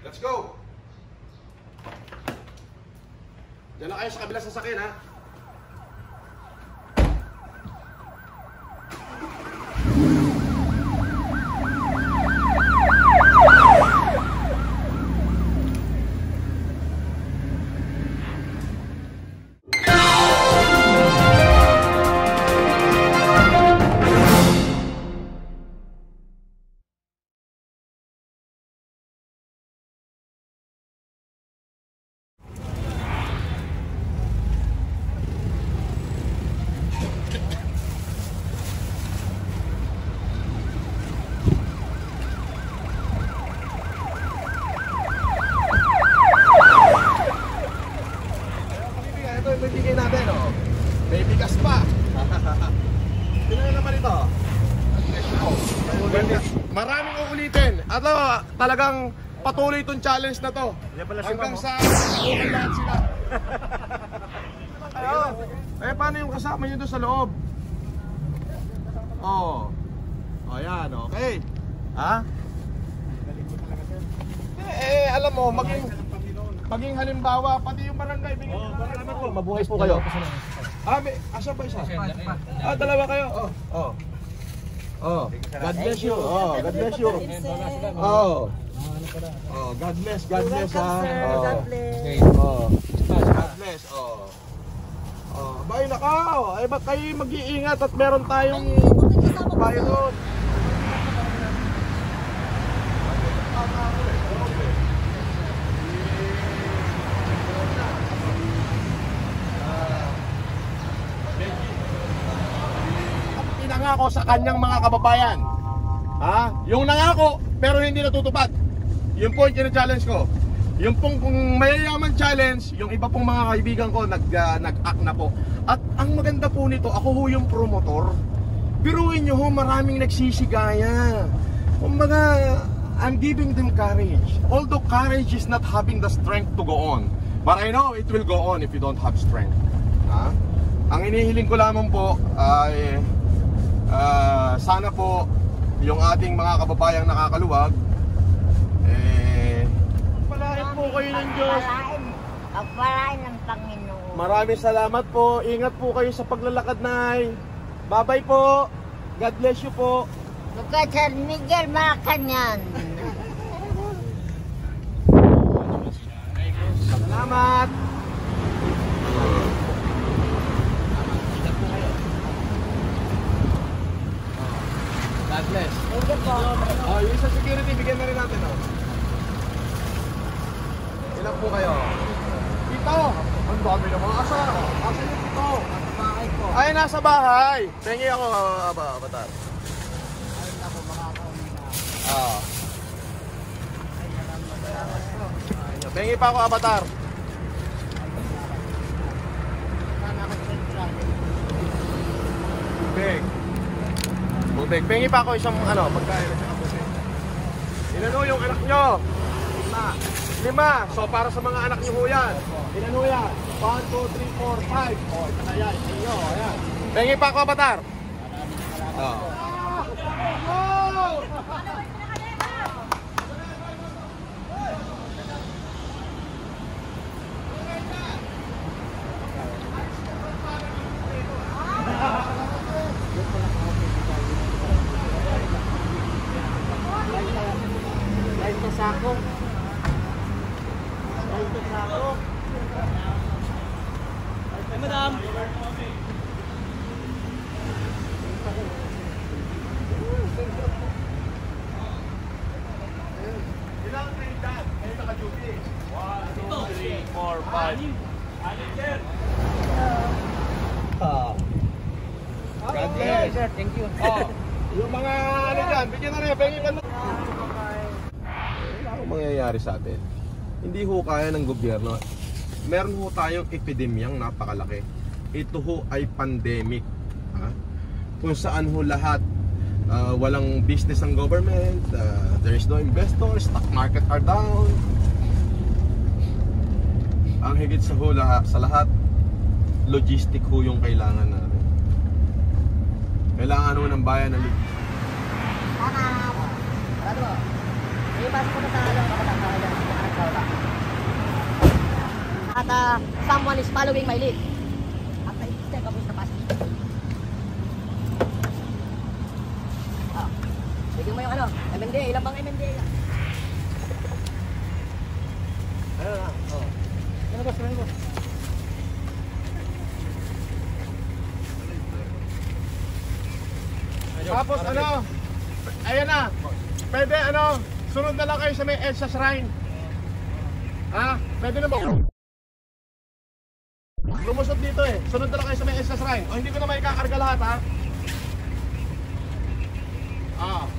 Let's go! Diyan na kayo sa kabilang sasakyan, ha? Bibigay natin, oh. May bigas pa. Sino naman ito? Maraming uulitin. At talagang patuloy itong challenge na to. Hanggang sa okay lahat sila. Eh, paano yung kasama nyo doon sa loob? Oh. Ayan, okay. Ha? Alam mo, maging halimbawa, pati yung barangay, salamat po, mabuhay po kayo. Asa ba isa? Dalawa kayo. God bless you. God bless you. God bless, God bless. God bless. Bay nakaw. Ay ba't kayo mag-iingat at meron tayong bayo doon. Nangako sa kanyang mga kababayan. Yung nangako pero hindi natutupad. Yung po yung challenge ko. Yung pong mayayaman challenge, yung iba pong mga kaibigan ko nag-act na po. At ang maganda po nito, ako ho yung promotor. Biruin nyo ho, maraming nagsisigaya. Kumbaga, I'm giving them courage. Although courage is not having the strength to go on. But I know it will go on if you don't have strength. Ang inihiling ko lamang po ay sana po yung ating mga kababayang nakakaluwag palain po kayo ng Diyos. Pagpalain ng Panginoon. Maraming salamat po. Ingat po kayo sa paglalakad, Nay. Bye-bye po. God bless you po. Luka San Miguel Malacanang. Salamat. God bless. Thank you po. Yung sa security, bigyan na rin natin. Ilan po kayo? Dito. Ang dami ng mga asa. Asa yung dito? Ay, nasa bahay. Pengi ako, Avatar. Ayun ako, makakauli na. Pengi pa ako, Avatar. Big. Bubeg. Pengi pa ako isang pagkain. Ilan ho yung anak nyo? 5. So para sa mga anak nyo ho yan. Ilan ho yan? 1, 2, 3, 4, 5. O, ito na yan. Inyo, ayan. Pengi pa ako, Avatar. Sako. Ay, madam. Ilang train dyan? Kayo naka-duty. 1, 2, 3, 4, 5. God bless. Thank you. Yung mga dyan, bigyan na rin. Pengi ka na. Wala akong mangyayari sa atin. Hindi ho kaya ng gobyerno. Meron ho tayong epidemyang napakalaki. Ito ho ay pandemic. Kung saan ho lahat walang business ang government, there is no investor, stock market are down. Ang higit sa lahat, logistic ho yung kailangan natin. Kailangan ho ng bayan ng logistic. Ibas ko na sa At someone is following my lead. At I step up sa pass. Bigyan mo yung ano, MMDA. Ilan bang MMDA yan? Ayun na. Oh. Ano ba, ano ba? Tapos ano? Ayan na. Pwede ano? Sunod na lang kayo sa may EDSA Shrine. Ha? Pwede na ba? Lumusot dito eh. Sunod na lang kayo sa may EDSA Shrine. O hindi ko na may kakarga lahat ha. Ah.